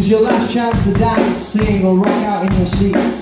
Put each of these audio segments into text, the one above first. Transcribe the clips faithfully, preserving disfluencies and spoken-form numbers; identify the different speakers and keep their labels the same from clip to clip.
Speaker 1: is your last chance to dance, sing or rock out in your seats.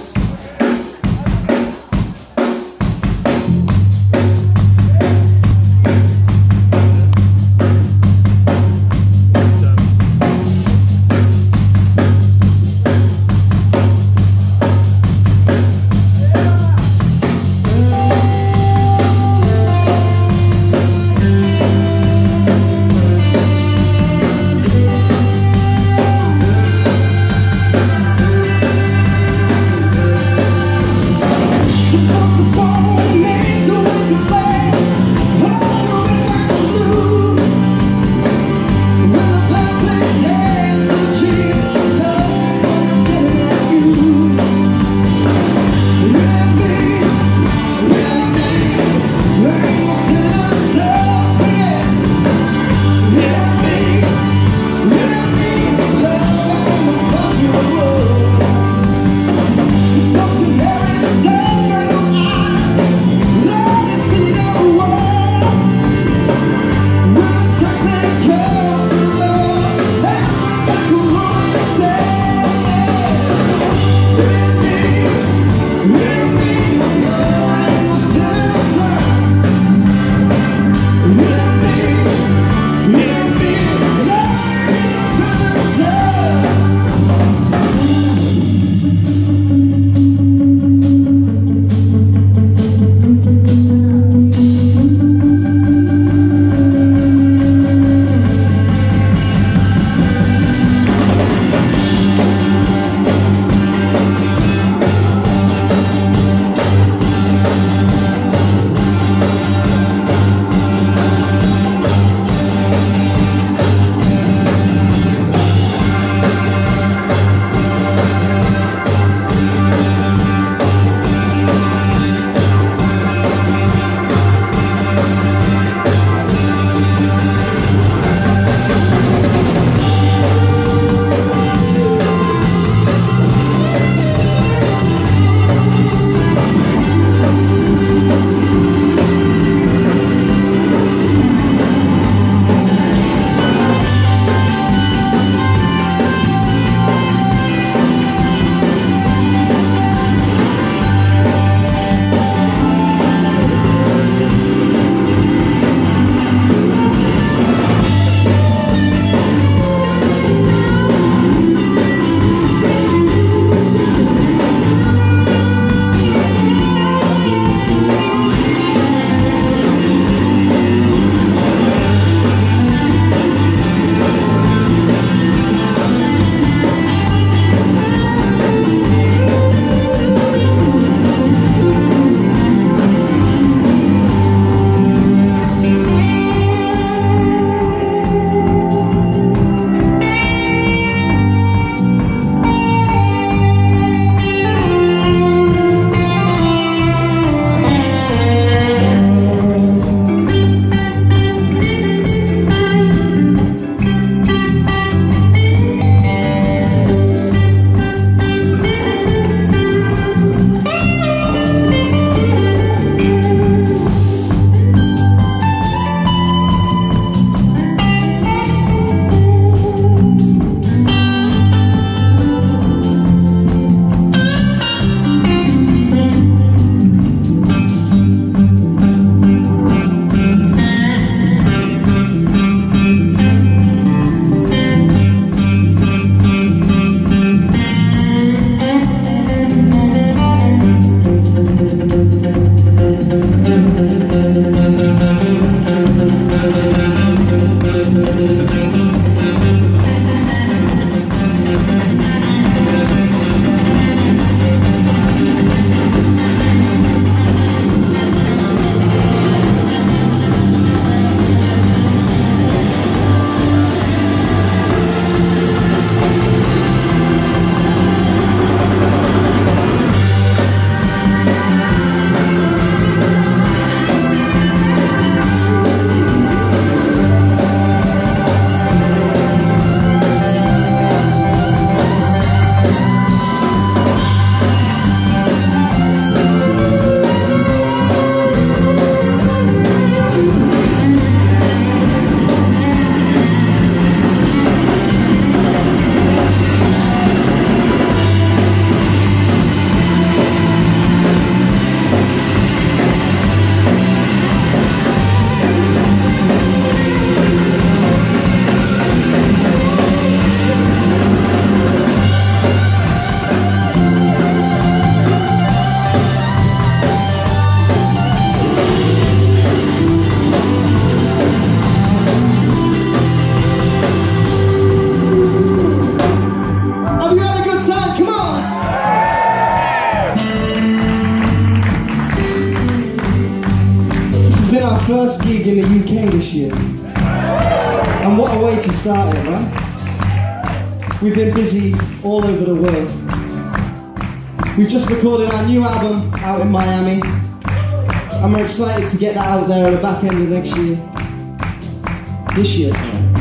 Speaker 1: K this year. And what a way to start it, right? We've been busy all over the world. We've just recorded our new album out in Miami, and we're excited to get that out there at the back end of next year. This year.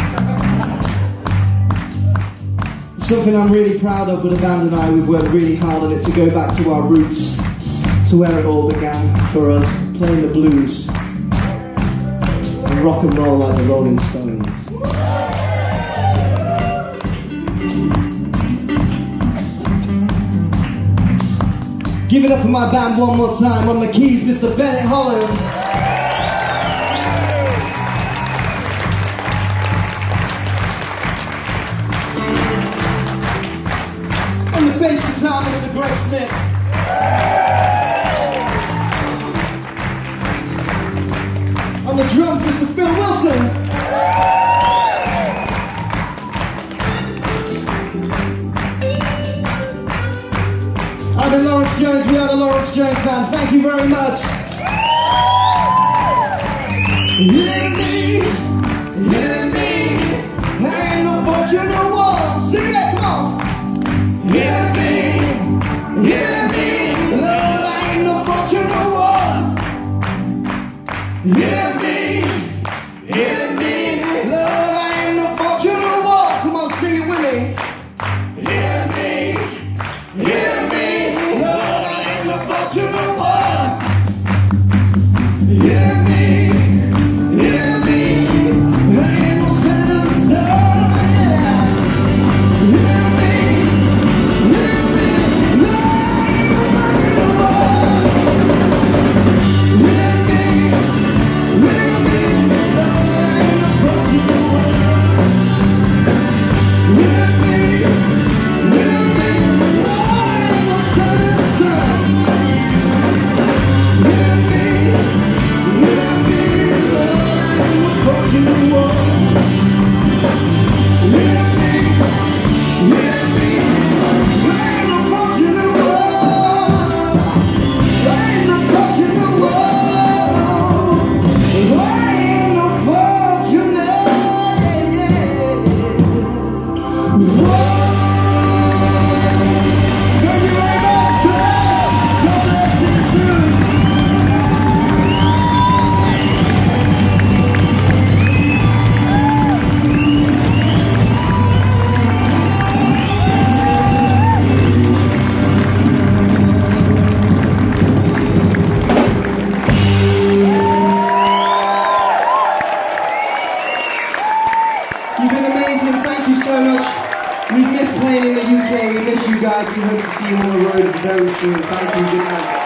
Speaker 1: Something I'm really proud of with the band and I. We've worked really hard on it to go back to our roots, to where it all began for us, playing the blues and rock and roll like the Rolling Stones. Give it up for my band one more time. On the keys, Mister Bennett Holland. On the bass guitar, Mister Greg Smith. On the drums, Mister Phil Wilson. I'm in Lawrence Jones, we are the Lawrence Jones Band. Thank you very much. Hear me, hear me, there ain't no fortune no war. Sing it, come on. Hear me, hear me, Lord, there ain't no fortune no war. Hear me, hear me, Lord, there ain't no fortune no war. Come on, sing it with me. Hear me, hear me. Hear me, hear me, there ain't no center star. Hear me, hear me, hear me, hear me, there ain't no fortune no war. Hear me, hear me, there ain't no center star. You've been amazing, thank you so much. We miss playing in the U K, we miss you guys, we hope to see you on the road very soon. Thank you, good night.